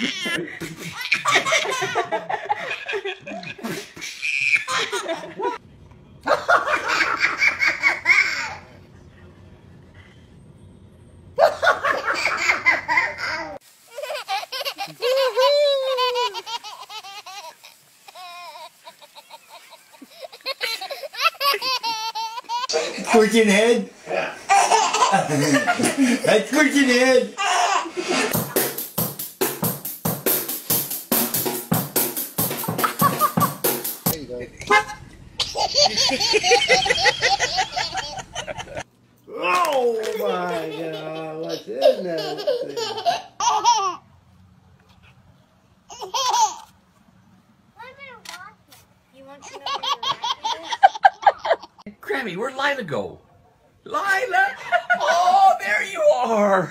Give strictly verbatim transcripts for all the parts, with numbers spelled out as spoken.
Squirting head. That's squirting head. Oh my God! What's in that thing? Grammy, where'd Lila go? Lila! Oh, there you are!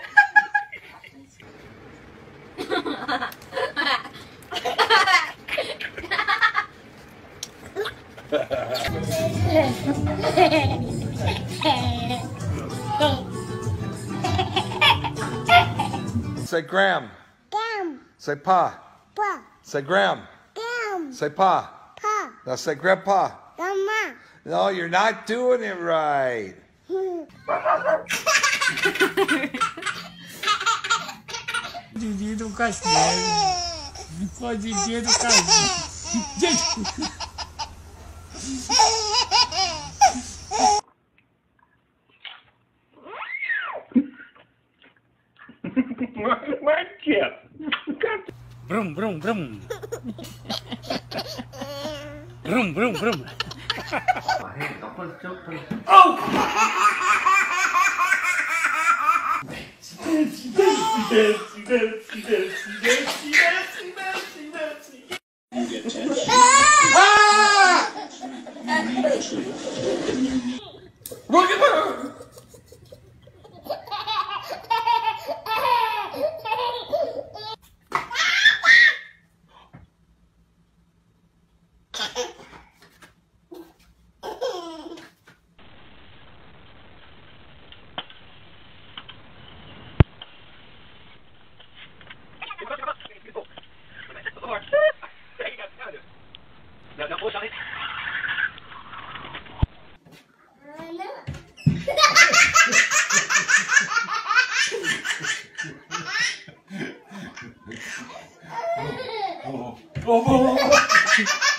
Say Gram. Gram. Say Pa. Pa. Say Gram. Gram. Say Pa. Pa. Now say Grandpa. Grandma. No, you're not doing it right. Didi do castelo. Pode Didi do castelo. My chip. Brum, brum, brum. Brum, brum, brum. Oh! Look at her! Oh, oh, oh.